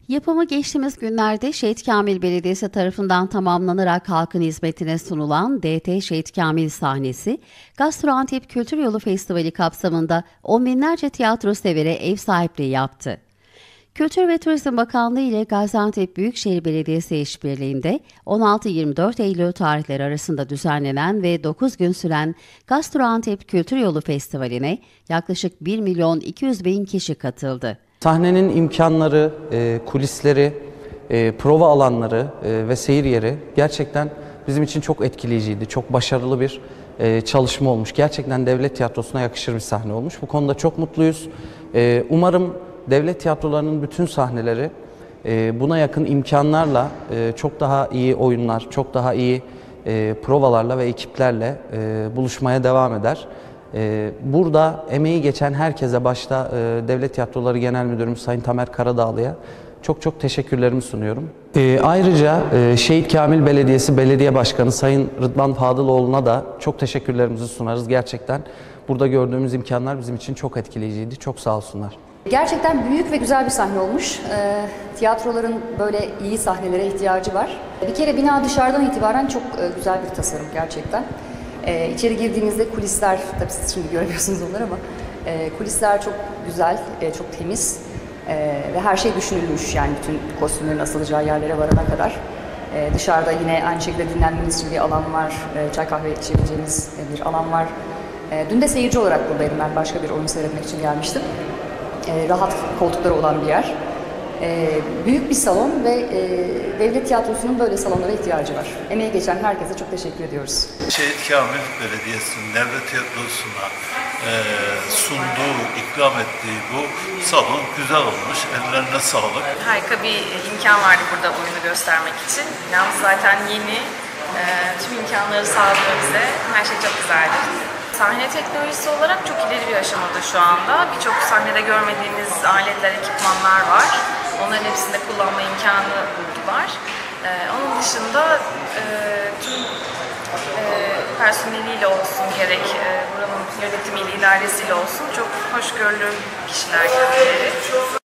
Yapımı geçtiğimiz günlerde Şehit Kamil Belediyesi tarafından tamamlanarak halkın hizmetine sunulan DT Şehit Kamil sahnesi, Gastroantep Kültür Yolu Festivali kapsamında on binlerce tiyatro severe ev sahipliği yaptı. Kültür ve Turizm Bakanlığı ile Gaziantep Büyükşehir Belediyesi işbirliğinde 16-24 Eylül tarihleri arasında düzenlenen ve 9 gün süren Gastroantep Kültür Yolu Festivali'ne yaklaşık 1.200.000 kişi katıldı. Sahnenin imkanları, kulisleri, prova alanları ve seyir yeri gerçekten bizim için çok etkileyiciydi. Çok başarılı bir çalışma olmuş. Gerçekten devlet tiyatrosuna yakışır bir sahne olmuş. Bu konuda çok mutluyuz. Umarım devlet tiyatrolarının bütün sahneleri buna yakın imkanlarla çok daha iyi oyunlar, çok daha iyi provalarla ve ekiplerle buluşmaya devam eder. Burada emeği geçen herkese, başta Devlet Tiyatroları Genel Müdürümüz Sayın Tamer Karadağlı'ya çok teşekkürlerimi sunuyorum. Ayrıca Şehit Kamil Belediyesi Belediye Başkanı Sayın Rıdvan Fadıloğlu'na da çok teşekkürlerimizi sunarız. Gerçekten burada gördüğümüz imkanlar bizim için çok etkileyiciydi. Çok sağ olsunlar. Gerçekten büyük ve güzel bir sahne olmuş. Tiyatroların böyle iyi sahnelere ihtiyacı var. Bir kere bina dışarıdan itibaren çok güzel bir tasarım gerçekten. İçeri girdiğinizde kulisler, tabii siz şimdi göremiyorsunuz onları ama kulisler çok güzel, çok temiz ve her şey düşünülmüş, yani bütün kostümlerin asılacağı yerlere varana kadar. Dışarıda yine aynı şekilde dinlenmeniz için bir alan var, çay kahve içebileceğiniz bir alan var. Dün de seyirci olarak buradaydım, ben başka bir oyun seyretmek için gelmiştim. Rahat koltukları olan bir yer. Büyük bir salon ve devlet tiyatrosunun böyle salonlara ihtiyacı var. Emeği geçen herkese çok teşekkür ediyoruz. Şehit Kamil Belediyesi'nin devlet tiyatrosuna sunduğu, ikram ettiği bu salon güzel olmuş. Ellerine sağlık. Harika bir imkan vardı burada oyunu göstermek için. Yalnız zaten yeni, tüm imkanları sağlıyor bize. Her şey çok güzeldi. Sahne teknolojisi olarak çok ileri bir aşamada şu anda. Birçok sahnede görmediğimiz aletler, ekipmanlar var. Onların hepsinde kullanma imkanı buldular. Onun dışında tüm personeliyle olsun, gerek buranın yönetimiyle, idaresiyle olsun çok hoşgörülü kişiler kendileri.